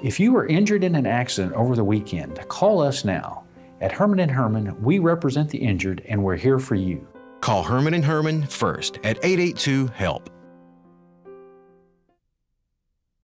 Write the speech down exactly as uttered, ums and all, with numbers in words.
If you were injured in an accident over the weekend, call us now. At Herrman and Herrman, we represent the injured and we're here for you. Call Herrman and Herrman first at eight eight two HELP.